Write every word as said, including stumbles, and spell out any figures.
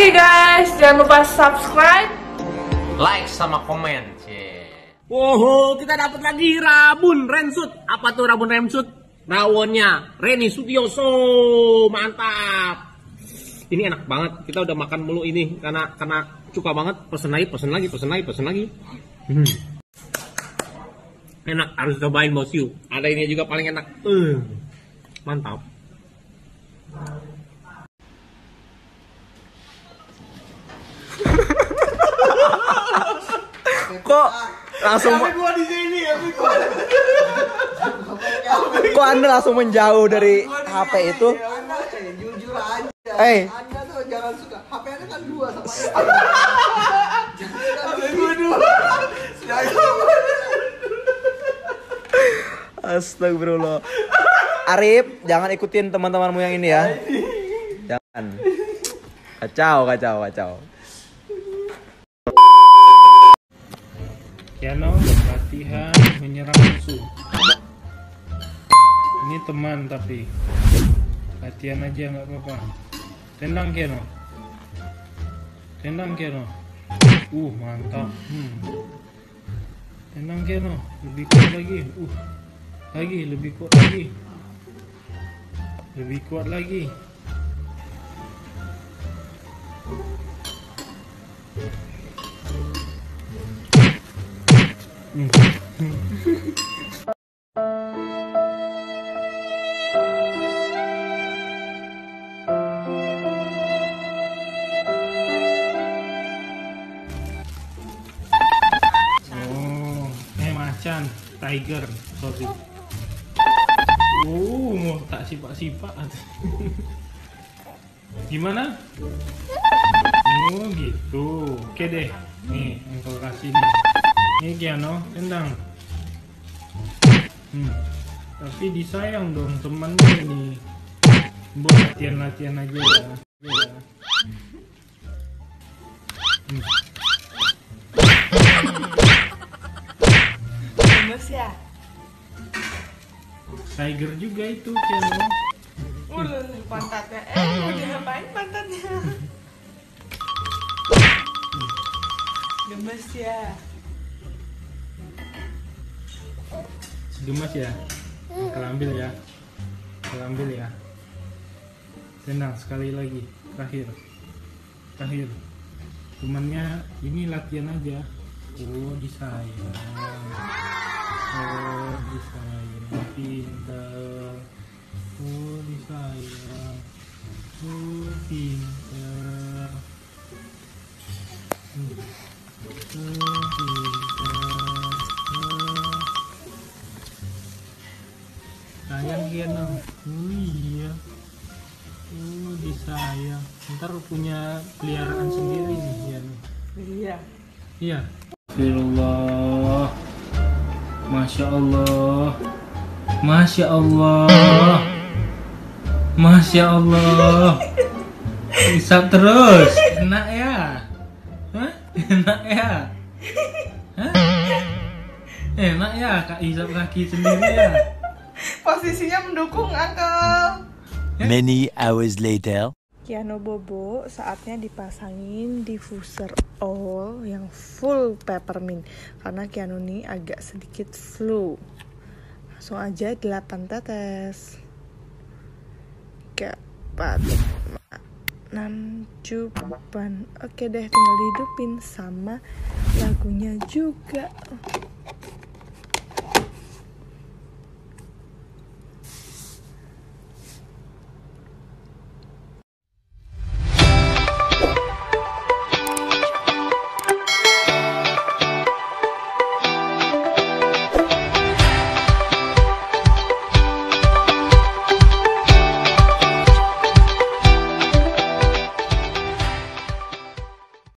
Oke guys, jangan lupa subscribe, like sama komen. Wow, kita dapat lagi rabun rensut. Apa tuh rabun rensut? Rawonnya Reni Sutioso, mantap. Ini enak banget. Kita udah makan mulu ini karena karena suka banget. Pesen lagi, pesen lagi, pesen lagi, pesen lagi. Hmm. Enak, harus cobain bos you. Ada ini juga paling enak. Uh, mantap. Kok langsung gua di sini ya, gua. Kok Anda langsung menjauh dari H P itu? Jujur aja. Eh, Anda tuh jangan suka. H P-nya kan dua sama ini. Jangan suka gua dua. astagfirullah. Arif, jangan ikutin teman-temanmu yang ini ya. Jangan. Kacau, kacau, kacau. Kiano latihan menyerang musuh. Ini teman tapi latihan aja nggak apa-apa. Tendang Kiano, tendang Kiano. Uh mantap. Hmm. Tendang Kiano, lebih kuat lagi. Uh lagi lebih kuat lagi. Lebih kuat lagi. Hmm. Oh, eh macan, tiger, sorry. Oh, mau tak sipak-sipak. Gimana? Oh gitu. Oke deh. Nih, engkau kasih nih. Ini Kiano, tendang. Hmm. Tapi disayang dong temannya ini. Buat latihan-latihan aja ya. Ya. Hmm. gemes ya. Tiger juga itu Kiano. Ulul pantatnya. Eh, mau diapain pantatnya? Gemes ya. Gemes ya. Kalau ambil ya. Kalau ambil ya. Tendang sekali lagi. Terakhir. Terakhir. Temannya ini latihan aja. Oh, disayang. Oh, disayang. Pintar. Oh, disayang. Oh, pintar. Hmm. Oh, pintar. Oh. Sayang Kiano. Oh iya. Oh, disayang. Ntar punya peliharaan sendiri nih Kiano. Iya. Iya. Astagfirullah. Masya Allah. Masya Allah. Masya Allah. Isap terus. Enak ya? Hah? Enak ya? Hah? Enak ya Kak isap kaki sendiri ya? Posisinya mendukung Uncle. Many hours later. Kiano Bobo saatnya dipasangin diffuser oil yang full peppermint karena Kiano ini agak sedikit flu. Langsung aja delapan tetes. tiga, empat, lima, enam, tujuh. Oke deh, tinggal dihidupin sama lagunya juga.